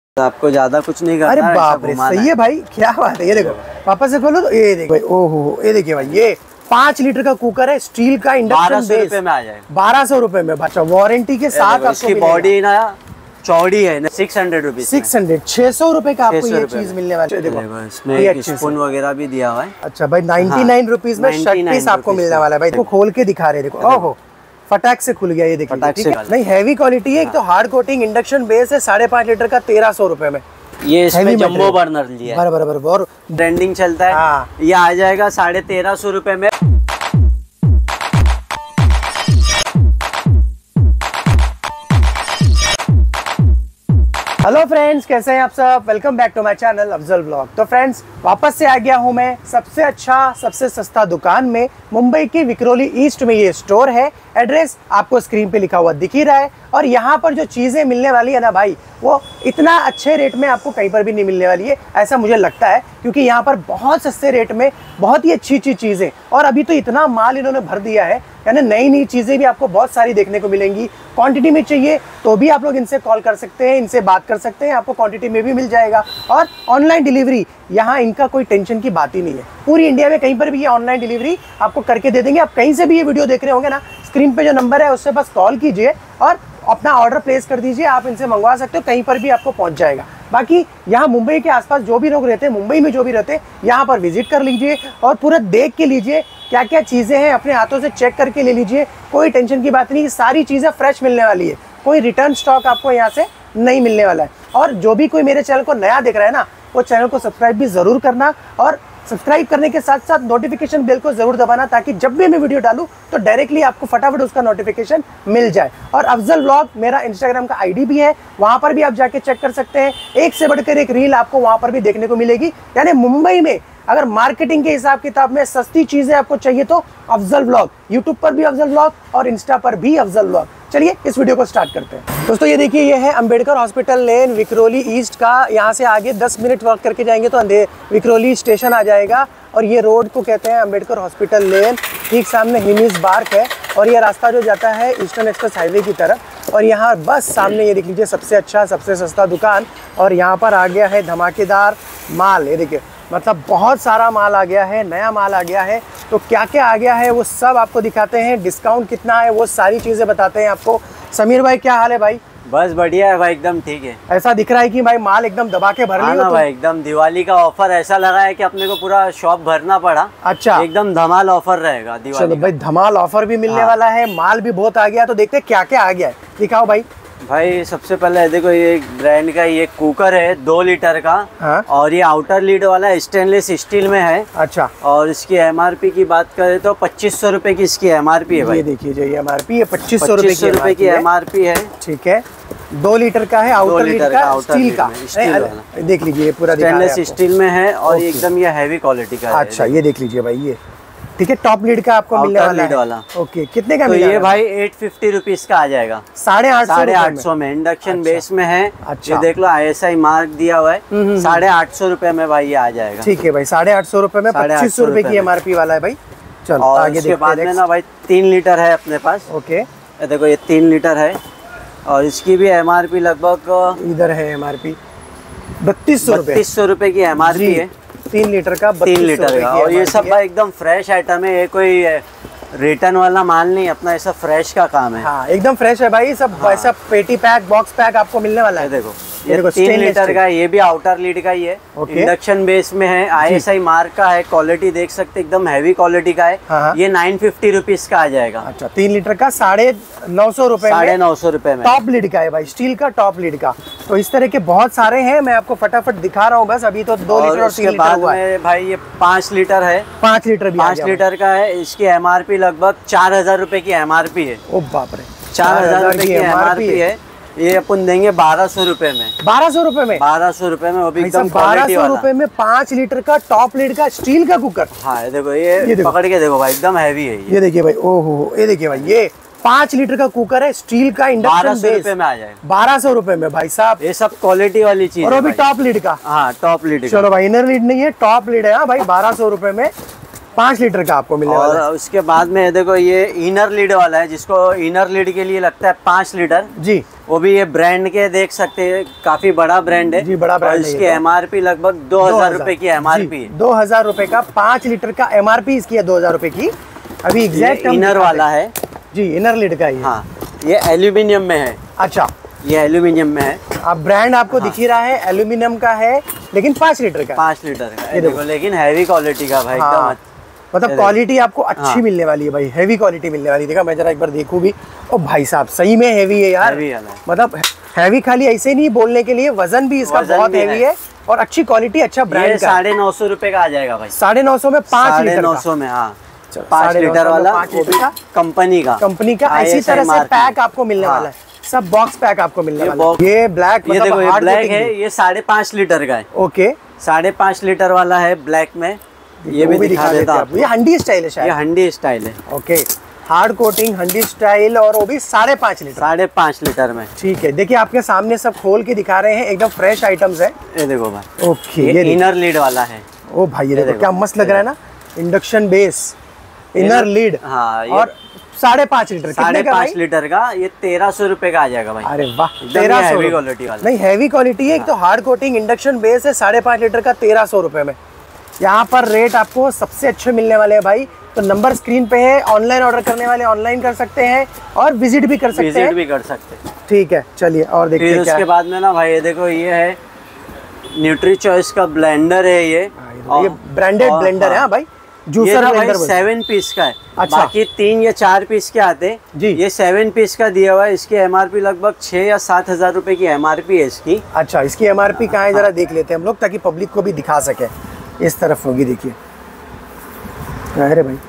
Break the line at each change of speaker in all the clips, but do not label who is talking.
तो आपको ज्यादा कुछ नहीं करना।
अरे बाप रे, सही है भाई, क्या बात है। ये देखो वापस से खोलो तो ये देखो भाई, ओहो ये देखिए भाई, ये 5 लीटर का कुकर है, स्टील का, इंडक्शन बेस।
1200 में आ जाएगा।
1200 रुपए में। अच्छा, वारंटी के साथ आपको
बॉडी ना चौड़ी है ना, 600 रुपीज।
600 रुपए का आपको ये चीज मिलने वाली है। देखो
इसमें स्पून वगैरह भी दिया हुआ है।
अच्छा भाई, 99 रुपीज में शर्ट पीस आपको मिलने वाला है भाई। देखो खोल के दिखा रहे, देखो ओहो फटाक से खुल गया। ये देखिए नहीं, हैवी क्वालिटी है। एक तो हार्ड कोटिंग इंडक्शन बेस है, 5.5 लीटर का 1300 रुपए में।
ये इसमें जंबो बर्नर लिया है।
बराबर और
ट्रेंडिंग चलता है। ये आ जाएगा 1350 रुपए में।
हेलो फ्रेंड्स, कैसे हैं आप सब। Welcome back to my channel Afzal vlog. तो फ्रेंड्स, वापस से आ गया हूं मैं सबसे अच्छा सबसे सस्ता दुकान में। मुंबई की विक्रोली ईस्ट में ये स्टोर है। एड्रेस आपको स्क्रीन पे लिखा हुआ दिख ही रहा है। और यहाँ पर जो चीज़ें मिलने वाली है ना भाई, वो इतना अच्छे रेट में आपको कहीं पर भी नहीं मिलने वाली है, ऐसा मुझे लगता है। क्योंकि यहाँ पर बहुत सस्ते रेट में बहुत ही अच्छी अच्छी चीज़ें, और अभी तो इतना माल इन्होंने भर दिया है, यानी नई नई चीज़ें भी आपको बहुत सारी देखने को मिलेंगी। क्वांटिटी में चाहिए तो भी आप लोग इनसे कॉल कर सकते हैं, इनसे बात कर सकते हैं, आपको क्वांटिटी में भी मिल जाएगा। और ऑनलाइन डिलीवरी, यहाँ इनका कोई टेंशन की बात ही नहीं है। पूरी इंडिया में कहीं पर भी ये ऑनलाइन डिलीवरी आपको करके दे देंगे। आप कहीं से भी ये वीडियो देख रहे होंगे ना, स्क्रीन पे जो नंबर है उससे बस कॉल कीजिए और अपना ऑर्डर प्लेस कर दीजिए। आप इनसे मंगवा सकते हो, कहीं पर भी आपको पहुंच जाएगा। बाकी यहाँ मुंबई के आसपास जो भी लोग रहते हैं, मुंबई में जो भी रहते हैं, यहाँ पर विजिट कर लीजिए और पूरा देख के लीजिए क्या क्या चीज़ें हैं, अपने हाथों से चेक करके ले लीजिए। कोई टेंशन की बात नहीं, सारी चीज़ें फ्रेश मिलने वाली है। कोई रिटर्न स्टॉक आपको यहाँ से नहीं मिलने वाला है। और जो भी कोई मेरे चैनल को नया देख रहा है ना, वो चैनल को सब्सक्राइब भी ज़रूर करना, और सब्सक्राइब करने के साथ साथ नोटिफिकेशन बेल को जरूर दबाना, ताकि जब भी मैं वीडियो डालूं तो डायरेक्टली आपको फटाफट उसका नोटिफिकेशन मिल जाए। और अफजल व्लॉग मेरा इंस्टाग्राम का आईडी भी है, वहां पर भी आप जाके चेक कर सकते हैं। एक से बढ़कर एक रील आपको वहां पर भी देखने को मिलेगी। यानी मुंबई में अगर मार्केटिंग के हिसाब किताब में सस्ती चीजें आपको चाहिए तो अफजल व्लॉग, यूट्यूब पर भी अफजल व्लॉग और इंस्टा पर भी अफजल व्लॉग। चलिए इस वीडियो को स्टार्ट करते हैं। दोस्तों ये देखिए, ये है Ambedkar hospital lane, Vikhroli east का। यहाँ से आगे 10 मिनट वॉक करके जाएंगे तो विक्रोली स्टेशन आ जाएगा। और ये रोड को कहते हैं अंबेडकर हॉस्पिटल लेन। ठीक सामने हिमिस बार्क है, और ये रास्ता जो जाता है ईस्टर्न एक्सप्रेस हाईवे की तरफ। और यहाँ बस सामने ये देख लीजिए, सबसे अच्छा सबसे सस्ता दुकान। और यहाँ पर आ गया है धमाकेदार माल। ये देखिए, मतलब बहुत सारा माल आ गया है, नया माल आ गया है। तो क्या क्या आ गया है वो सब आपको दिखाते हैं, डिस्काउंट कितना है वो सारी चीज़ें बताते हैं आपको। समीर भाई, क्या हाल है भाई?
बस बढ़िया है भाई, एकदम ठीक है।
ऐसा दिख रहा है कि भाई माल एकदम दबा के भर लिया
भाई, एकदम दिवाली का ऑफर ऐसा लगा है कि अपने को पूरा शॉप भरना पड़ा।
अच्छा, एकदम
धमाल ऑफर रहेगा दिवाली।
चलो भाई, धमाल ऑफर भी मिलने वाला है, माल भी बहुत आ गया। तो देखते हैं क्या क्या आ गया है, दिखाओ भाई।
भाई सबसे पहले देखो, ये ब्रांड का ये कुकर है 2 लीटर का।
हाँ? और
ये आउटर लीड वाला स्टेनलेस स्टील में है।
अच्छा,
और इसकी एमआरपी की बात करें तो 2500 रुपए की इसकी एमआरपी है भाई।
ये देखिए, जो ये एमआरपी है 2500
रुपए की एमआरपी है।
ठीक है, 2 लीटर का है, आउटर लीड का, स्टील का। देख लीजिए, पूरा
स्टेनलेस स्टील में है, और एकदम ये हैवी क्वालिटी का है।
अच्छा, ये देख लीजिए भाई, ये ठीक है, टॉप लीड का आपको मिलने वाला है। ओके, कितने का
मिलेगा? तो ये भाई 850 रुपीज का आ जाएगा। 850 में इंडक्शन बेस में है। अच्छा, ये देख लो ISI मार्क दिया हुआ है। 850 रुपए में भाई ये आ जाएगा।
ठीक है भाई, 850 रुपए में 2500 रुपए की एमआरपी वाला है भाई। चलो आगे देखते हैं।
बाद में ना भाई 3 लीटर है अपने पास।
ओके,
देखो ये 3 लीटर है, और इसकी भी एमआरपी लगभग
इधर है एमआरपी 3200
रुपए की एमआरपी है।
3 लीटर का,
3 लीटर का। और ये सब भाई एकदम फ्रेश आइटम है, ये कोई रिटर्न वाला माल नहीं, अपना ऐसा फ्रेश का काम है।
हाँ, एकदम फ्रेश है भाई सब। ऐसा पेटी पैक, बॉक्स पैक आपको मिलने वाला है।
देखो ये 3 लीटर का, ये भी आउटर लीड का ही है। इंडक्शन बेस में है, ISI मार्क का है, क्वालिटी देख सकते एकदम हैवी क्वालिटी का है। ये 950 रुपीज का आ जाएगा।
अच्छा, 3 लीटर का 950 रुपए,
950 रुपए में।
टॉप लीड का है भाई, स्टील का टॉप लीड का। तो इस तरह के बहुत सारे हैं, मैं आपको फटाफट दिखा रहा हूँ। बस अभी तो 2 लीटर और 3 लीटर हुआ है
भाई। ये 5 लीटर है,
5 लीटर भी
5 लीटर का है। इसकी एमआरपी लगभग 4000 रुपए की एमआरपी है।
ओ बाप रे,
4000 रुपए की एमआरपी है। ये अपन देंगे 1200 रुपए में।
1200 रुपए में? 1200
रुपए में, वो भी एकदम
1200 रुपए में 5 लीटर का टॉप लीड का स्टील का कुकर।
हाँ देखो, ये पकड़ के देखो भाई, एकदम हैवी है
ये देखिए भाई। ओहो, ये देखिए भाई, ये 5 लीटर का कुकर है, स्टील का, इंडक्शन बेस।
1200 रुपए में आ जाएगा।
1200 रुपए में भाई साहब।
ये सब क्वालिटी वाली चीज,
और वो भी टॉप लीड का।
हाँ, टॉप लीड।
चलो भाई, इनर लीड नहीं है, टॉप लीड है। हाँ भाई, 1200 रुपए में 5 लीटर का आपको मिलने वाला है।
और उसके बाद में देखो ये इनर लीड वाला है, जिसको इनर लीड के लिए लगता है 5 लीटर
जी।
वो भी ये ब्रांड के देख सकते हैं, काफी बड़ा ब्रांड है
जी, बड़ा ब्रांड है।
इसकी एमआरपी लगभग 2000 रुपए की एमआरपी है।
2000 रुपए का 5 लीटर का एमआरपी इसकी है 2000 रुपए की। अभी एग्जैक्ट
इनर वाला है
जी, इनर लीड का ही।
हाँ, ये एल्यूमिनियम में है।
अच्छा,
ये एल्यूमिनियम में है।
अब ब्रांड आपको दिख ही रहा है, एल्यूमिनियम का है, लेकिन 5 लीटर का।
5 लीटर का ये देखो, लेकिन हैवी क्वालिटी का भाई एकदम।
मतलब क्वालिटी आपको अच्छी मिलने वाली है भाई, हैवी क्वालिटी मिलने वाली है। देखा, मैं जरा एक बार देखूं भी। ओ भाई साहब, सही में हैवी है यार। मतलब हैवी खाली ऐसे नहीं बोलने के लिए, वजन भी इसका बहुत हैवी है और अच्छी क्वालिटी, अच्छा ब्रांड का।
950 रुपए का आ जाएगा भाई।
950 में 5 लीटर।
950 में, हाँ 5 लीटर वाला,
5 लीटर का
कंपनी का
इसी तरह से पैक आपको मिलने वाला है। सब बॉक्स पैक आपको मिलने वाला है। ये ब्लैक,
ये देखो, ये ब्लैक है, ये 5.5 लीटर का है।
ओके,
5.5 लीटर वाला है ब्लैक में। ये भी दिखा देता हूँ।
ये हंडी स्टाइल है शायद।
ये हंडी स्टाइल है।
ओके, हार्ड कोटिंग हंडी स्टाइल, और वो भी 5.5 लीटर।
5.5 लीटर में।
ठीक है, देखिए आपके सामने सब खोल के दिखा रहे हैं, एकदम फ्रेश आइटम्स है।
ये देखो भाई।
ओके,
ये इनर लीड वाला है।
ओ भाई, ये देखो क्या मस्त लग रहा है ना, इंडक्शन बेस इनर लीड।
हाँ,
और 5.5 लीटर।
5.5 लीटर का ये 1300 रुपए का आ जाएगा भाई।
अरे वाह, 1300
क्वालिटी वाला।
नहीं, हैवी क्वालिटी है। एक तो हार्ड कोटिंग इंडक्शन बेस है, 5.5 लीटर का 1300 रुपए में। यहाँ पर रेट आपको सबसे अच्छे मिलने वाले हैं भाई। तो नंबर स्क्रीन पे है, ऑनलाइन ऑर्डर करने वाले ऑनलाइन कर सकते हैं और विजिट भी कर सकते हैं। ठीक है, चलिए और देखते हैं।
उसके बाद में ना भाई, ये देखो, ये है न्यूट्री चॉइस का ब्लेंडर है। ये
ब्रांडेड ब्लेंडर है। हाँ भाई, जूसर ब्लेंडर
7 पीस का है।
अच्छा,
बाकी 3 या 4 पीस के आते
जी।
ये 7 पीस का दिया हुआ है। इसकी एमआरपी लगभग 6 या 7 हजार रुपए की एमआरपी है इसकी।
अच्छा, इसकी एमआरपी कहाँ है जरा देख लेते हैं हम लोग, ताकि पब्लिक को भी दिखा सके। इस तरफ होगी, देखिए। अरे भाई,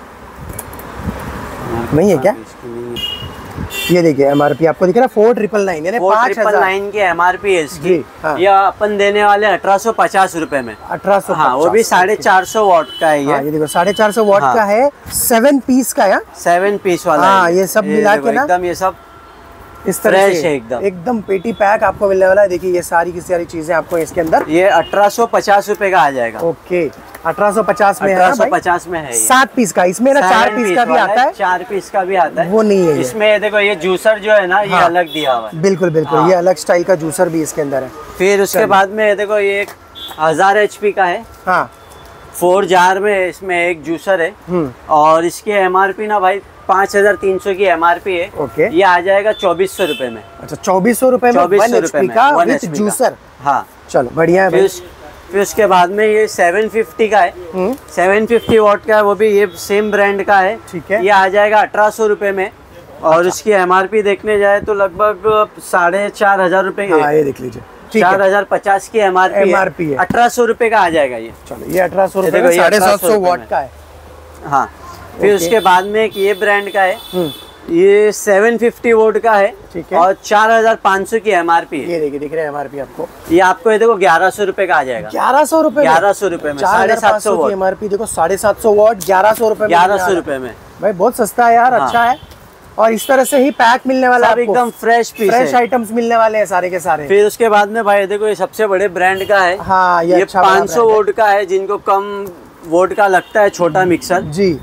नहीं है क्या? ये देखिए एमआरपी आपको दिख रहा है 4,999 यानी
5,999 की एमआरपी है इसकी।
हाँ।
ये अपन देने वाले 1850 रुपए में।
1850।
हाँ, वो भी 450 वॉट का है।
ये देखो 450 वॉट का है, 7 पीस का है।
7 पीस वाला।
हाँ, ये सब मिला के ना
एकदम ये सब
इस तरह से
है,
एकदम पेटी पैक आपको मिलने वाला है। देखिए ये सारी की सारी चीजें आपको इसके अंदर।
ये 1850 रुपए का आ जाएगा।
ओके, 1850 में है।
1850 में है।
7 पीस का, इसमें ना 4 पीस का भी आता है।
4 पीस का भी आता है,
वो नहीं है
इसमें। देखो ये जूसर जो है ना, ये अलग दिया हुआ है।
बिल्कुल बिल्कुल, ये अलग स्टाइल का जूसर भी इसके अंदर है।
फिर उसके बाद में देखो, ये 1000 HP का है।
हाँ,
4 जार में इसमें एक जूसर है। और इसकी एमआरपी ना भाई 5300 की एमआरपी है।
ओके,
ये आ जाएगा 2400 रुपए में।
अच्छा, 2400 रुपए में 1 HP का विद जूसर।
हाँ,
चलो बढ़िया है भाई।
फिर उसके बाद में ये 750 का है। 750 वॉट का है, वो भी ये सेम ब्रांड का है।
ठीक है,
ये आ जाएगा 1800 रुपए में। और उसकी एमआरपी देखने जाए तो लगभग 4500 रुपए।
ये देख लीजिए,
4050 की एमआरपी है। 1800 रुपए का आ जाएगा ये।
चलो, ये 1800 रुपए में 750 वॉट का है।
हाँ, फिर उसके बाद में एक ये ब्रांड का है। ये 750 वोट का है।
ठीक है,
और 4500 की एमआरपी है।
ये देखिए, दिख रहा है एमआरपी आपको।
ये आपको ये देखो 1100 रुपए का आ जाएगा।
1100 रुपए?
1100 रुपए में 750
की एमआरपी। देखो 750 वॉट 1100 रुपए में।
1100 रुपए में
भाई, बहुत सस्ता है यार। अच्छा है। और इस तरह से ही पैक मिलने वाला है,
एकदम फ्रेश पीस,
फ्रेश आइटम्स मिलने वाले हैं सारे के सारे।
फिर उसके बाद में भाई देखो, ये सबसे बड़े ब्रांड का है।
हाँ, ये
500 वोट का है। जिनको कम वोट का लगता है, छोटा मिक्सर
जी,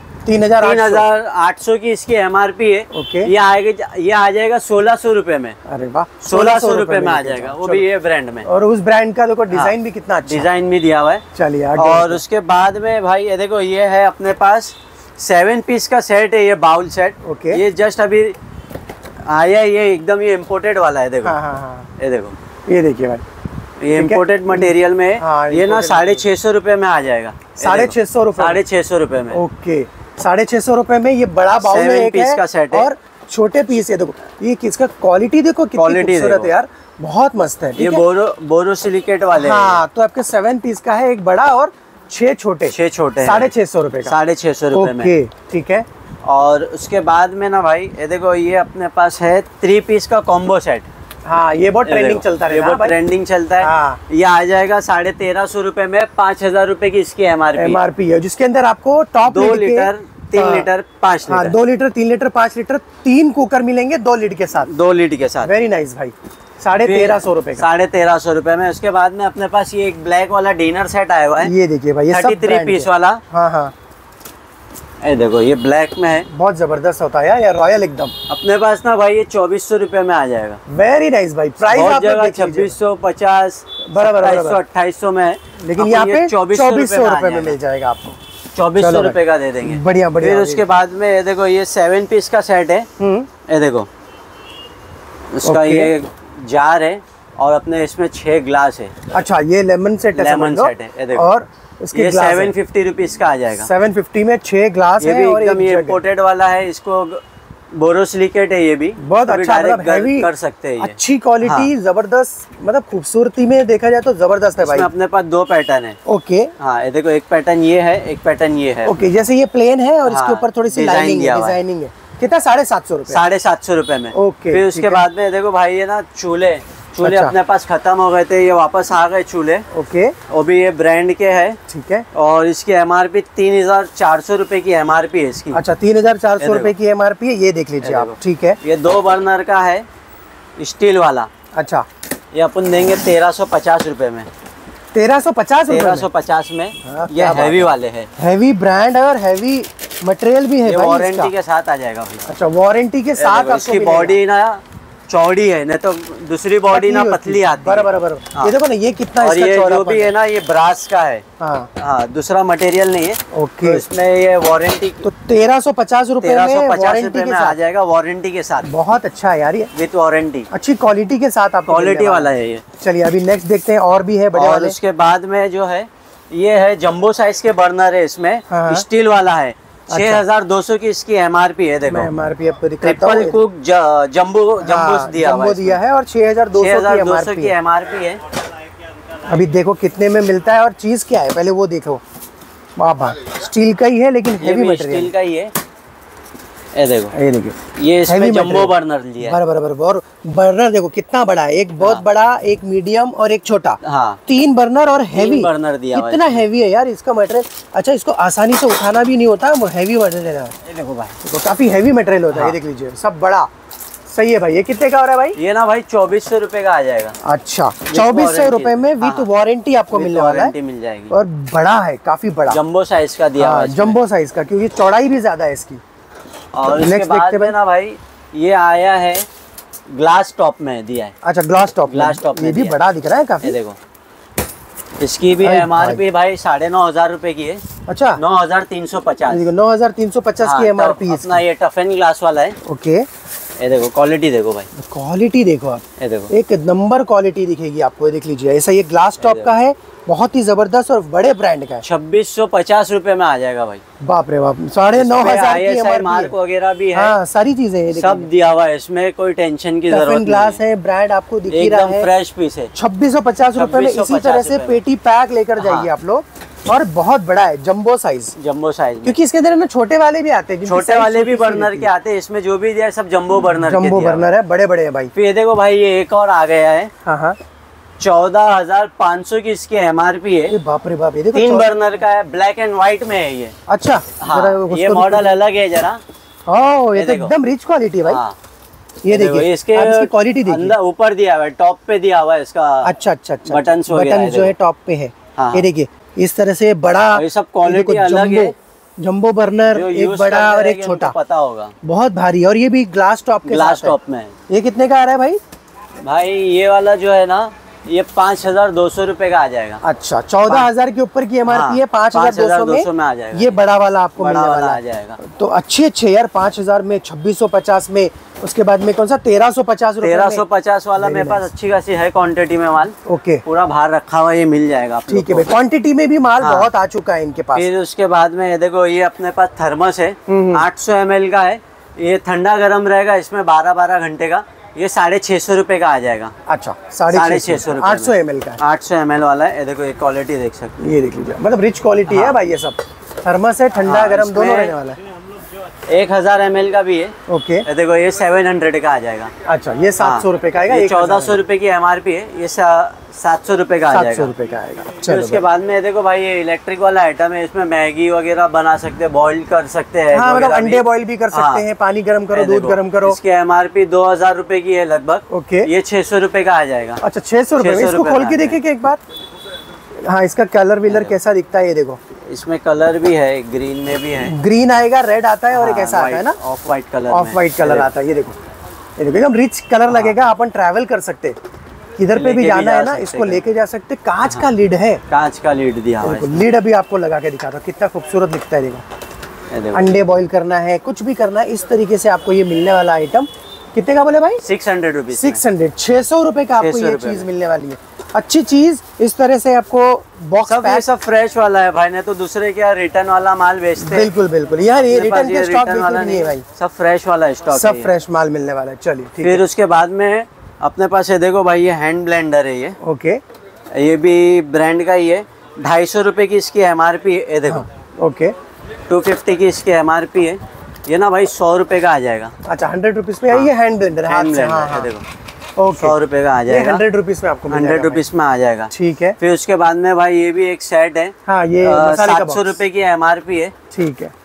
3800
की इसकी एमआरपी है।
ओके,
ये आ जाएगा 1600 रुपए में।
अरे वाह,
1600 रुपए में आ जाएगा, वो भी ये ब्रांड में।
और उस ब्रांड का देखो डिजाइन भी कितना अच्छा,
डिजाइन भी दिया हुआ है।
चलिए,
और उसके बाद में भाई ये देखो, ये है अपने पास 7 पीस का सेट है, ये बाउल सेट।
ओके,
ये जस्ट अभी आया, ये एकदम ये इम्पोर्टेड वाला है। देखो, ये देखो,
ये देखिए भाई,
ये इम्पोर्टेड मटेरियल में है। ये ना 650 रुपए में आ जाएगा।
650 रुपए?
650 रुपए में।
ओके, 650 रुपए में ये बड़ा बाउल में एक
पीस का सेट है।
और छोटे पीस है। देखो ये किसका क्वालिटी देखो, कितनी खूबसूरत है यार, बहुत मस्त है।
ये बोरोसिलिकेट वाले।
हाँ, तो आपके 7 पीस का है, एक बड़ा और 6 छोटे। 650 रुपए का।
650 रुपए में।
ठीक है।
और उसके बाद में ना भाई ये देखो, ये अपने पास है 3 पीस का कॉम्बो सेट।
हाँ, ये बहुत ट्रेंडिंग चलता है।
ये बहुत ट्रेंडिंग चलता है।
हाँ,
ये आ जाएगा 1350 रुपए में। 5000 रुपए की इसकी एमआरपी है,
जिसके अंदर आपको top
2 litre, 3 litre, 5 litre.
2 litre, 3 litre, 5 litre 3 cooker मिलेंगे 2 लीड के साथ।
2 लीड के साथ।
वेरी नाइस भाई। 1350 रुपए का।
1350 रुपए में। उसके बाद में अपने पास ये एक ब्लैक वाला डिनर सेट आया हुआ है।
ये देखिए भाई, ये
33 पीस वाला।
हाँ हाँ,
ये देखो ये ब्लैक में है,
बहुत जबरदस्त होता है यार, रॉयल एकदम।
अपने पास ना भाई ये 2400 रुपए में आ जाएगा।
वेरी नाइस भाई। प्राइस
बहुत
आप
जगह 2650,
बराबर
2800 में है,
लेकिन यहाँ पे 2400 रुपए में मिल जाएगा आपको।
2400 रुपए का दे देंगे।
बढ़िया बढ़िया।
फिर उसके बाद में ये देखो ये 7 पीस का सेट है। ये देखो उसका ये जार है और अपने इसमें 6 ग्लास है।
अच्छा ये लेमन सेट है,
लेमन सेट है। ये देखो
और इसके
750 रुपीज का आ जाएगा।
750 में 6 ग्लास है और
एकदम ये इम्पोर्टेड वाला है, इसको बोरोसिलिकेट है, ये भी
बहुत अच्छा, मतलब हैवी
कर सकते हैं,
अच्छी क्वालिटी। जबरदस्त, मतलब खूबसूरती में देखा जाए तो जबरदस्त है भाई।
अपने पास 2 पैटर्न है।
ओके
हाँ ये देखो एक पैटर्न ये है, एक पैटर्न ये है।
ओके जैसे ये प्लेन है और इसके ऊपर थोड़ी सी डिजाइनिंग है। कितना? 750 रुपए।
750 रुपए में।
ओके।
फिर उसके बाद में देखो भाई ये ना चूल्हे अपने पास खत्म हो गए थे, ये वापस आ गए चूल्हे।
ओके।
वो भी ये ब्रांड के है।
ठीक है।
और इसकी एमआरपी 3400 रुपए की एमआरपी है इसकी।
अच्छा 3400 रुपए की एमआरपी है, ये देख लीजिए आप। ठीक है।
ये 2 बर्नर का है, स्टील वाला।
अच्छा
ये अपन देंगे 1350 रुपए में।
1350
में। ये हैवी वाले है,
हैवी ब्रांड है और हैवी मटेरियल भी है भाई।
वारंटी के साथ आ जाएगा भाई।
अच्छा वारंटी के साथ।
इसकी बॉडी ना चौड़ी है, नहीं तो दूसरी बॉडी ना पतली आती है।
बराबर। ये देखो ना ये कितना
और ये जो भी है ना ये ब्रास का है।
हाँ
दूसरा मटेरियल नहीं है।
ओके।
तो इसमें ये वारंटी
तो 1350 रुपए में
आ जाएगा वारंटी के साथ।
बहुत अच्छा है यार ये,
विथ वारंटी,
अच्छी क्वालिटी के साथ आपको
क्वालिटी वाला है ये।
चलिए अभी नेक्स्ट देखते हैं, और भी है बड़े वाले।
उसके बाद में जो है ये है जंबो साइज के बर्नर है, इसमें स्टील वाला है। 6200 की इसकी एमआरपी है। देखो
एमआरपी आपको दिखाता हूं।
ट्रिपल कुक जंबो दिया है और 6200 की एमआरपी है।
अभी देखो कितने में मिलता है और चीज क्या है, पहले वो देखो। वाह स्टील का ही है लेकिन हेवी मटेरियल,
स्टील का ही है। ये देखो
ये देखिए
ये इसमें जंबो बर्नर लिया है।
बराबर। और बर्नर देखो कितना बड़ा है, एक बहुत बड़ा, एक मीडियम और एक छोटा। 3 बर्नर और हैवी
बर्नर दिया।
कितना हैवी है यार इसका मटेरियल। अच्छा इसको आसानी से उठाना भी नहीं होता, वो हैवी मटेरियल है।
देखो भाई
तो काफी हैवी मटेरियल होता है। ये देख लीजिए सब बड़ा सही है भाई। ये कितने का हो रहा है भाई?
ये ना भाई 2400 रुपए का आ जाएगा।
अच्छा 2400 रुपए में विथ वारंटी आपको मिलने वाला है।
मिल जाएगी।
और बड़ा है, काफी बड़ा,
जंबो साइज का दिया है।
जंबो साइज का, क्योंकि चौड़ाई भी ज्यादा है इसकी।
और इसके बाद में ना भाई ये आया है ग्लास टॉप में दिया है।
अच्छा ग्लास टॉप
में
ये भी बड़ा दिख रहा है काफी।
देखो इसकी भी एमआरपी भाई 9500 रुपए की है।
अच्छा
9350।
9350 की एमआरपी है।
अपना ये टफ एंड ग्लास वाला है।
ओके।
ये देखो क्वालिटी देखो भाई,
क्वालिटी देखो आप।
ये देखो
एक नंबर क्वालिटी दिखेगी आपको। ये देख लीजिए ऐसा, ये ग्लास टॉप का है, बहुत ही जबरदस्त और बड़े ब्रांड का है।
2650 रुपए में आ जाएगा भाई।
बाप रे बाप, 9500 की एमआरपी।
मार्क वगैरह भी है।
हाँ सारी चीजें
सब दिया हुआ है, इसमें कोई टेंशन की जरूरत नहीं।
ग्लास है, ब्रांड आपको दिख ही रहा है,
फ्रेश पीस है।
2650 रुपए में इसी तरह से पेटी पैक लेकर जाइए आप लोग। और बहुत बड़ा है, जंबो साइज। क्योंकि इसके अंदर ना छोटे वाले भी आते हैं,
छोटे वाले भी बर्नर के आते हैं। इसमें जो भी दिया है सब जंबो बर्नर
है, बड़े बड़े है भाई।
फिर ये देखो भाई ये एक और आ गया है।
हाँ
14500 की इसकी एमआरपी है।
बाप रे बाप, ये देखो
3 बर्नर का है, ब्लैक एंड व्हाइट में है ये।
अच्छा
ये मॉडल अलग है जरा।
ये तो एकदम रिच क्वालिटी है भाई। ये देखिए
इसके
क्वालिटी देखिए,
अंदर ऊपर दिया हुआ है, टॉप पे दिया हुआ है इसका।
अच्छा
बटन
जो है टॉप पे है। ये देखिए इस तरह से बड़ा,
ये सब क्वालिटी अलग है।
जंबो बर्नर, एक बड़ा और एक छोटा,
पता होगा,
बहुत भारी। और ये भी ग्लास टॉप के
ग्लास टॉप में।
ये कितने का आ रहा है भाई?
भाई ये वाला जो है ना ये 5200 रुपए का आ जाएगा।
अच्छा 14000 के ऊपर की एमआरपी है, 5200 में आ जाएगा। ये बड़ा वाला आपको मिलने वाला
आ जाएगा।
तो अच्छे यार 5000 में, 2650 में। उसके बाद में कौन सा 1350 रुपए?
1350 वाला मेरे पास अच्छी खासी है क्वांटिटी में माल।
ओके,
पूरा बाहर रखा हुआ, ये मिल जाएगा।
ठीक है भाई, क्वांटिटी में भी माल बहुत आ चुका है इनके पास।
फिर उसके बाद में देखो ये अपने पास थर्मस है, 800 ml का है। ये ठंडा गर्म रहेगा, इसमें 12 घंटे का। ये 650 रुपए का आ जाएगा।
अच्छा 650 रुपए, 800 ml का,
800 ml वाला है। ये देखो ये क्वालिटी देख सकते हैं,
ये देख लीजिए, मतलब रिच क्वालिटी है भाई। ये सब थर्मस है, ठंडा गर्म दोनों रहने वाला है।
1000 ml का भी है।
ओके,
ये देखो ये 700 का आ जाएगा।
अच्छा ये 700 रुपए का आएगा।
1400 रुपए की एमआरपी है, ये 700 रुपए का आ जाएगा।
700 रुपए का आएगा।
फिर उसके बाद में देखो भाई ये इलेक्ट्रिक वाला आइटम है, इसमें मैगी वगैरह बना सकते हैं, बॉईल कर सकते हैं।
हाँ, मतलब अंडे बॉईल भी कर सकते हैं, पानी गर्म करो, दूध गर्म करो।
इसकी एमआरपी 2000 रुपए की है लगभग।
ओके,
ये 600 रुपए का आ जाएगा।
अच्छा 600 रुपए। इसको खोल के देखिए एक बार। हाँ, इसका कलर विलर कैसा दिखता है, ये देखो
इसमें कलर भी है, ग्रीन में भी है,
ग्रीन आएगा, रेड आता है और एक ऐसा आता है ना
off white colour,
off white colour आता है। ये देखो एकदम रिच कलर लगेगा। अपन ट्रैवल कर सकते, किधर पे भी जाना है ना, इसको लेके जा सकते। कांच का लीड है,
कांच का लीड दिया हुआ है।
लीड अभी आपको लगा के दिखाता हूँ, कितना खूबसूरत दिखता है। देखो अंडे बॉईल करना है, कुछ भी करना है, इस तरीके से आपको ये मिलने वाला आइटम कितने का बोले भाई?
600 रुपीज।
600 रुपए का आपको ये चीज मिलने वाली है। अच्छी चीज इस तरह से आपको बॉक्स पैक,
सब फ्रेश वाला है भाई, ने तो दूसरे क्या रिटर्न वाला माल बेचते हैं।
बिल्कुल बिल्कुल यार, ये रिटर्न के स्टॉक बिल्कुल नहीं है भाई,
सब फ्रेश वाला स्टॉक,
सब फ्रेश माल मिलने वाला है। चलिए ठीक है।
फिर उसके बाद में अपने पास है, देखो भाई ये हैंड ब्लेंडर है ये।
ओके,
ये भी ब्रांड का ही है। 250 रुपए की इसकी MRP है। ये देखो
ओके,
250 की इसकी MRP है। ये ना भाई 100 रुपए का आ जाएगा।
अच्छा 100 रुपीज में ये हैंड ब्लेंडर हाथ से। हाँ,
देखो 100 रुपए का आ जाएगा।
100 रुपीज में आपको
100 रुपीज में आ जाएगा।
ठीक है।
फिर उसके बाद में भाई ये भी एक सेट है।
हाँ, ये
700 रुपए की MRP है।
ठीक है।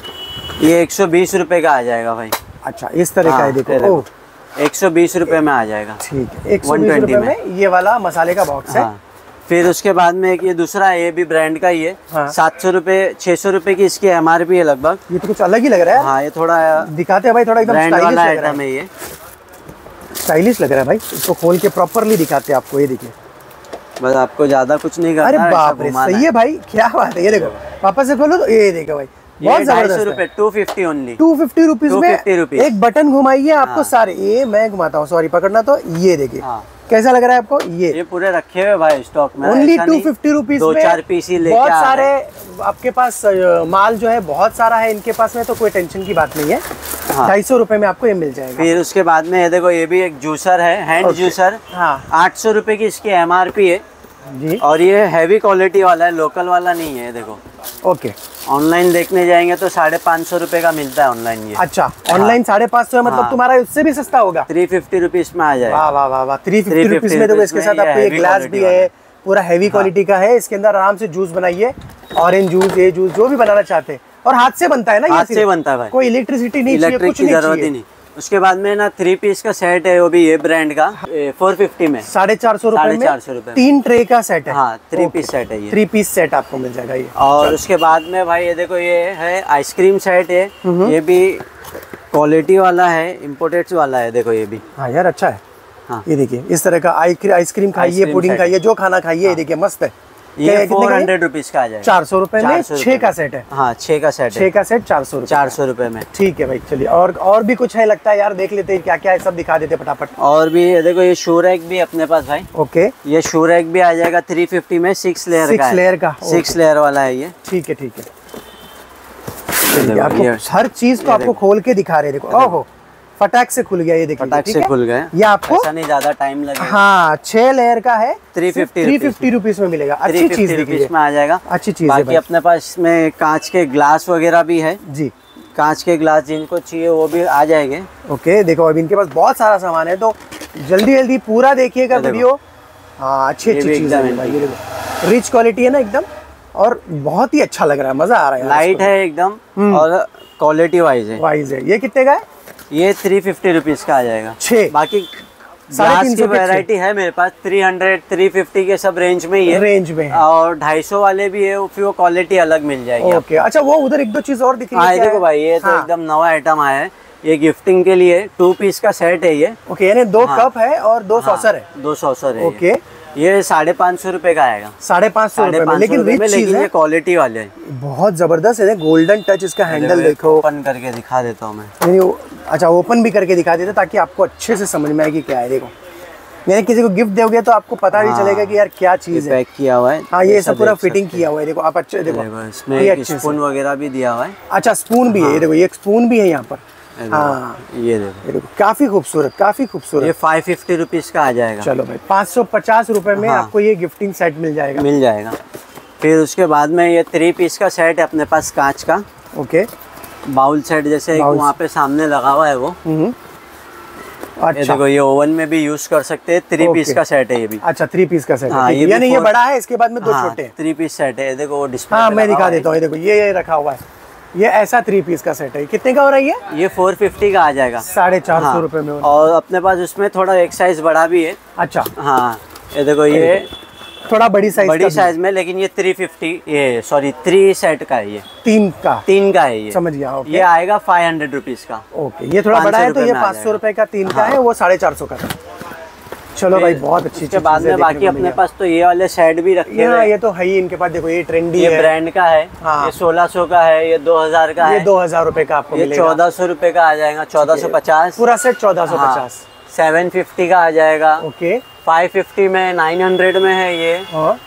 ये 120 रुपए का आ जाएगा भाई।
अच्छा इस तरह का है, देखो
120 रुपए में आ जाएगा।
ठीक है, 120 रुपए में ये वाला मसाले का बॉक्स है।
फिर उसके बाद में एक ये दूसरा है, ये भी ब्रांड का ही है। 700 रुपए 600 रुपए की इसकी MRP है लगभग।
ये तो कुछ अलग ही लग रहा है।
हाँ, ये थोड़ा
दिखाते हैं भाई, थोड़ा एकदम
ब्रांड वाला आइटम है। ये
स्टाइलिश लग रहा है भाई, इसको खोल के प्रॉपर्ली दिखाते हैं आपको। ये देखिए,
बस आपको ज्यादा कुछ नहीं करना।
अरे बाप रे, सही है भाई, क्या बात है। ये देखो वापस से खोलो तो ये देखो भाई, बहुत जबरदस्त है।
250 ओनली,
250 रुपीज में एक बटन घुमाइए आपको सारे। ये मैं घुमाता हूँ, सॉरी पकड़ना। तो ये देखिए कैसा लग रहा है आपको? ये
पूरे रखे हुए भाई स्टॉक में,
ओनली 250 रुपीज में
2-4 पीस ही लेके
बहुत सारे आपके पास माल जो है बहुत सारा है इनके पास में, तो कोई टेंशन की बात नहीं है। 250 रुपए में आपको ये मिल जाएगा।
फिर उसके बाद में ये देखो, ये भी एक जूसर है, हैंड जूसर। 800 रुपए की इसकी MRP है
जी।
और ये हैवी क्वालिटी वाला है, लोकल वाला नहीं है। देखो
ओके,
ऑनलाइन देखने जाएंगे तो 550 रुपए का मिलता है ऑनलाइन। ये
अच्छा, ऑनलाइन 550 है, मतलब तुम्हारा उससे भी सस्ता होगा।
350 रुपीज में आ जाएगा।
वाह वाह वाह वाह, 350 रुपीज में। देखो इसके साथ आपको ये ग्लास भी है, पूरा हैवी क्वालिटी का है। इसके अंदर आराम से जूस बनाइए, ऑरेंज जूस, ये जूस जो भी बनाना चाहते हैं। और हाथ से बनता है ना,
हाथ से बनता है भाई,
कोई इलेक्ट्रिसिटी नहीं चाहिए, कुछ
की जरूरत ही नहीं। उसके बाद में ना 3 पीस का सेट है, वो भी ये ब्रांड का 450 में,
450 रुपए में 3 ट्रे का सेट है।
हाँ, 3 पीस सेट है ये।
3 पीस सेट आपको मिल जाएगा ये।
और उसके बाद में भाई ये देखो, ये है आइसक्रीम सेट है। ये भी क्वालिटी वाला है, इम्पोर्टेड वाला है। देखो ये भी,
हाँ यार अच्छा है।
हाँ,
ये देखिए इस तरह का आइसक्रीम खाइए, पुडिंग खाइए, जो खाना खाइए। ये देखिए मस्त है।
ये 400 रुपीज का आ जाएगा।
400 रुपए में 6 का सेट है।
हाँ, 6 का सेट है।
6 का सेट 400
रुपए में।
ठीक है भाई, चलिए। और भी कुछ है लगता है यार, देख लेते हैं क्या क्या है, सब दिखा देते फटाफट।
और भी देखो, ये शू रैक भी अपने पास भाई।
ओके,
ये शू रैक भी आ जाएगा 350 में, 6 लेयर का 6 लेयर वाला है ये।
ठीक है ठीक है, आपको हर चीज को आपको खोल के दिखा रहे। देखो, ओहो फटाक से खुल गया। ये देखिए,
फटाक से खुल गया।
ये आपको
ऐसा नहीं ज्यादा टाइम लगेगा।
हाँ, 6 लेयर का है,
350
रुपीज में मिलेगा। अच्छी चीज
में आ जाएगा,
अच्छी चीज है।
बाकी अपने पास इसमें कांच के ग्लास वगैरह भी है जी। कांच के ग्लास जिनको चाहिए वो भी आ जाएंगे।
ओके, देखो अभी इनके पास बहुत सारा सामान है, तो जल्दी जल्दी पूरा देखिएगा वीडियो। हाँ, अच्छी चीज है, रिच क्वालिटी है ना एकदम, और बहुत ही अच्छा लग रहा है, मजा आ रहा है।
लाइट है एकदम और क्वालिटी वाइज है।
ये कितने का है?
ये 350 रुपीज का आ जाएगा।
6
बाकी ग्लास की वैरायटी है मेरे पास, 300 350 के सब रेंज में ही है।
रेंज में है।
और 250 वाले भी है, फिर वो क्वालिटी अलग मिल जाएगी।
ओके, अच्छा वो उधर एक दो चीज और दिख रही है।
देखो भाई, ये तो एकदम नया आइटम आया है, ये गिफ्टिंग के लिए 2 पीस का सेट है ये।
ओके, यानी 2 कप है और 2 सॉसर है।
2 सॉसर है।
ओके,
ये 550 रुपए का आएगा।
550 रुपए में, लेकिन रिच चीज है,
क्वालिटी वाले
बहुत जबरदस्त है। गोल्डन टच इसका हैंडल देखो।
ओपन करके दिखा देता हूँ मैं।
अच्छा, ओपन भी करके दिखा देते ताकि आपको अच्छे से समझ में आए कि क्या है। देखो, यानी किसी को गिफ्ट दोगे तो आपको पता भी चलेगा कि यार क्या चीज है।
पैक किया हुआ है।
हाँ, ये सब पूरा फिटिंग किया हुआ है। देखो आप अच्छे देखो,
इसमें एक स्पून वगैरह भी दिया हुआ है।
अच्छा, स्पून भी है। ये देखो, ये एक स्पून भी है यहाँ पर। हाँ,
ये देखो,
काफी खूबसूरत, काफी खूबसूरत।
ये 550 रुपीज का आ जाएगा।
चलो भाई, 550 रुपए में आपको ये गिफ्टिंग सेट मिल जाएगा।
फिर उसके बाद में ये 3 पीस का सेट है अपने पास, कांच का।
ओके,
बाउल सेट जैसे वहाँ पे सामने लगा हुआ है वो। अच्छा, ये देखो, ये ओवन में भी यूज कर सकते हैं। 3 पीस का सेट है ये भी।
अच्छा, 3 पीस का सेट है।
हाँ,
यानी ये बड़ा है, इसके बाद में 2 छोटे हैं।
3 पीस सेट है। देखो वो डिस्प्ले।
हाँ, मैं दिखा देता हूँ। देखो ये रखा हुआ है, ये ऐसा 3 पीस का सेट है। कितने का हो रहा है
ये 450 का आ जाएगा।
450 रुपए में।
और अपने पास उसमें थोड़ा एक साइज बड़ा भी है।
अच्छा,
हाँ, ये देखो, ये
थोड़ा बड़ी साइज
में, लेकिन ये 350 ये सॉरी 3 सेट का है, ये 3 का है ये,
समझ गया।
ये आएगा 500 रुपीज का।
ओके, ये थोड़ा बड़ा है तो ये 500 रुपए का 3 का है, वो 450 का था। चलो भाई बहुत अच्छी।
इसके बाद में बाकी अपने पास तो ये वाले सेट भी रखे हैं।
ये तो है ही इनके पास, देखो ये ट्रेंडी है,
ये ब्रांड का है। ये 1600 का है, ये 2000 का है,
2000 रुपए का आपको
मिलेगा। 1400 रुपए का आ जाएगा, 1450
पूरा सेट 1450।
750 का आ जाएगा।
ओके,
550 में, 900 में है ये।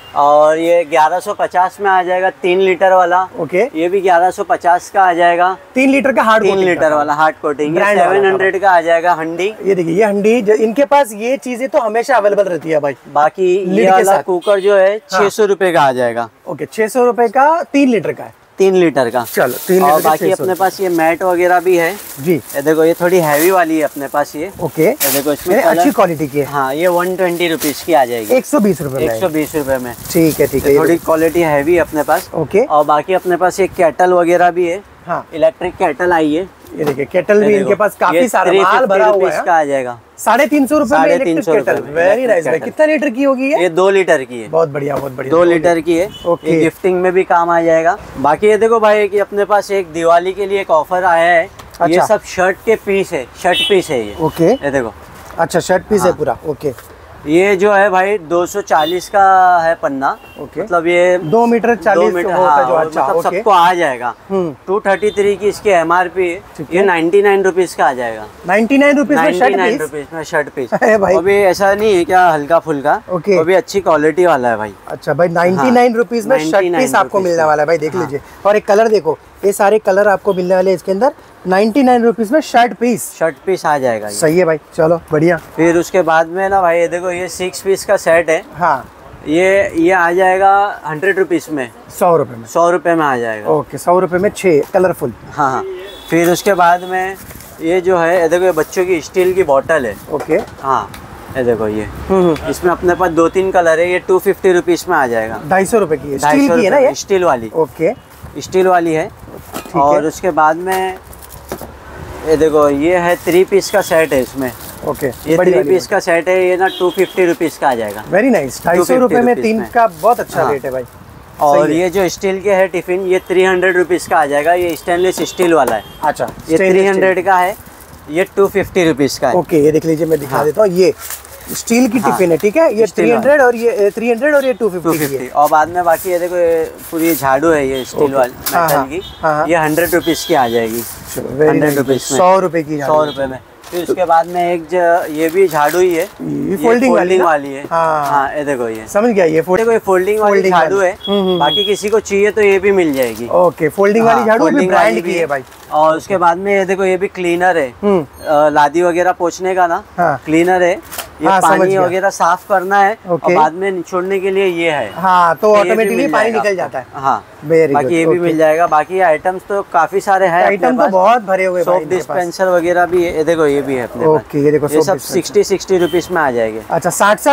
और ये 1150 में आ जाएगा 3 लीटर वाला।
ओके,
ये भी 1150 का आ जाएगा,
3 लीटर का हार्ड
3 लीटर वाला हार्ड कोटिंग। 700 का आ जाएगा हंडी।
ये देखिए ये हंडी, इनके पास ये चीजें तो हमेशा अवेलेबल रहती है भाई।
बाकी ये वाला कुकर जो है 600 रुपए का आ जाएगा।
ओके, 600 रुपए का 3 लीटर का है,
3 लीटर का।
चलो 3 लीटर।
और बाकी अपने पास ये मैट वगैरह भी है
जी।
ये देखो, ये थोड़ी हैवी वाली है अपने पास ये।
ओके,
ये देखो इसमें
अच्छी क्वालिटी की है।
हाँ, ये 120 रुपीज की आ जाएगी,
120 रुपए,
120 रुपए में।
ठीक है, ठीक है,
थोड़ी क्वालिटी हैवी है अपने पास।
ओके,
और बाकी अपने पास ये केटल वगैरह भी है।
हाँ,
इलेक्ट्रिक केटल आई है।
ये देखिए केटल भी इनके पास काफी सारा माल भरा हुआ है।
का आ जाएगा
350 रुपए में इलेक्ट्रिक केटल। वेरी नाइस भाई। कितना लीटर की होगी
ये 2 लीटर की है।
बहुत बढ़िया, बहुत बढ़िया।
2 लीटर की है। ये गिफ्टिंग में भी काम आ जाएगा। बाकी ये देखो भाई कि अपने पास एक दिवाली के लिए एक ऑफर आया है। ये सब शर्ट के पीस है, शर्ट पीस है ये।
ओके,
ये देखो।
अच्छा, शर्ट पीस है पूरा। ओके,
ये जो है भाई 240 का है पन्ना।
ओके,
मतलब ये
2 मीटर 40 होता है जो। अच्छा,
मतलब सबको आ जाएगा। 233 की इसकी MRP है। ये 99 रुपीज का आ जाएगा।
99 रुपीज में
शर्ट पीस।
भाई
अभी ऐसा नहीं है क्या हल्का फुल्का।
ओके,
अभी अच्छी क्वालिटी वाला है भाई।
अच्छा भाई, 99 रुपीज में शर्ट पीस आपको मिलने वाला है भाई, देख लीजिए। और एक कलर देखो, ये सारे कलर आपको मिलने वाले इसके अंदर। 99 रुपीज में शर्ट पीस आ जाएगा। सही है भाई, चलो बढ़िया।
फिर उसके बाद में ना भाई ये देखो, ये 6 पीस का सेट है।
हाँ,
ये आ जाएगा 100 रुपीज में,
100 रुपए में।
100 रुपए में आ जाएगा।
ओके, 100 रुपए में 6 कलरफुल।
हाँ। फिर उसके बाद में ये जो है, ये देखो ये बच्चों की स्टील की बोतल है।
ओके,
हाँ, ये देखो ये इसमें अपने पास 2-3 कलर है। ये 250 रुपीज में आ जाएगा।
250 रुपए की है, स्टील की है ना ये?
स्टील वाली।
ओके,
स्टील वाली है। और उसके बाद में ये देखो, ये है 3 पीस का सेट है इसमें।
ओके,
ये 3 पीस का सेट है। ये ना 250 रुपीज का आ जाएगा।
Very nice. 250 रुपए में 3 का बहुत अच्छा रेट है भाई।
और ये जो स्टील के है टिफिन, ये 300 रुपीज का आ जाएगा। ये स्टेनलेस स्टील वाला है।
अच्छा,
ये 300 का है। ये 250 रुपीज का है।
ओके, ये देख लीजिए, मैं दिखा देता हूँ। ये स्टील की टिफिन है, ठीक है। ये 300 और ये 300 और ये 250।
और बाद में बाकी ये देखो, ये पूरी झाड़ू है ये स्टील वाली मेटल की। ये 100 रुपीज की आ जाएगी। 100 रुपीज में,
100 रुपए की,
100 रुपए में। फिर उसके बाद में एक ये भी झाड़ू ही है,
ये फोल्डिंग वाली
है। हाँ, ये देखो, ये
समझ गया। ये
फोल्डिंग वाली झाड़ू है। बाकी किसी को चाहिए तो ये भी मिल जाएगी।
ओके, फोल्डिंग वाली झाड़ू ब्रांड की है भाई।
और उसके बाद में ये देखो, ये भी क्लीनर है। लादी वगैरह पोंछने का ना क्लीनर है। ये पानी वगैरह साफ करना है और बाद में निचोड़ने के लिए ये है।
हाँ, तो ऑटोमेटिकली पानी निकल जाता है।
हाँ, बाकी ये भी मिल जाएगा। बाकी आइटम्स तो काफी सारे हैं।
आइटम तो बहुत भरे हुए।
सोप डिस्पेंसर वगैरह भी है। ये देखो, ये भी है अपने पास।
ओके, ये देखो,
ये सब 60 रुपीज में आ जाएंगे।
अच्छा,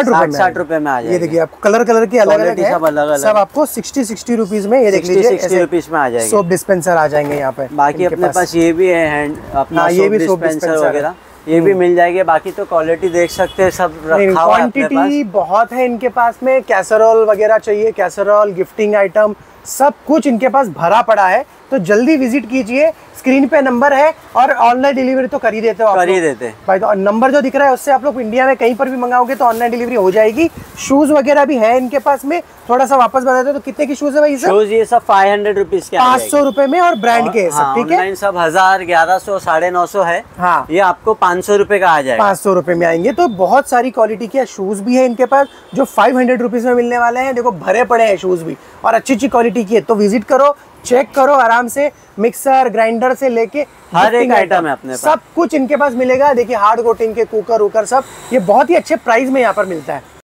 60
रुपए में आ जाएगा।
ये देखिए, आपको कलर के अलग अलग
है,
सब आपको 60 रुपीज में। ये देख लीजिए,
60 रुपीज में आ जाएगा।
सोप डिस्पेंसर आ जाएंगे यहाँ पे।
बाकी अपने पास ये भी है हैंड अपना सोप डिस्पेंसर वगैरह, ये भी मिल जाएगी। बाकी तो क्वालिटी देख सकते हैं, सब रखा हुआ है अपने पास।
क्वांटिटी बहुत है इनके पास में। कैसरोल वगैरह चाहिए, कैसरोल, गिफ्टिंग आइटम, सब कुछ इनके पास भरा पड़ा है। तो जल्दी विजिट कीजिए, स्क्रीन पे नंबर है। और ऑनलाइन डिलीवरी तो कर ही देते हो आप?
कर ही देते
भाई। तो नंबर जो दिख रहा है उससे आप लोग इंडिया में कहीं पर भी मंगाओगे तो ऑनलाइन डिलीवरी हो जाएगी। शूज वगैरह भी है इनके पास में। थोड़ा सा वापस बता दो, तो कितने की शूज है भाई?
शूज ये सब 500 रुपीज के,
500 रुपए में, और ब्रांड के सब, ठीक है।
सब 1000, 1100, 950 है।
हाँ,
ये आपको 500 रुपए का आ जाएगा।
500 रुपए में आएंगे। तो बहुत सारी क्वालिटी के शूज भी है इनके पास जो 500 रुपीज में मिलने वाले हैं। देखो, भरे पड़े हैं शूज भी, और अच्छी क्वालिटी की है। तो विजिट करो, चेक करो आराम से। मिक्सर, ग्राइंडर से लेके
हर एक आइटम है अपने पास,
सब कुछ इनके पास मिलेगा। देखिए, हार्ड कोटिंग के कुकर सब, ये बहुत ही अच्छे प्राइस में यहाँ पर मिलता है।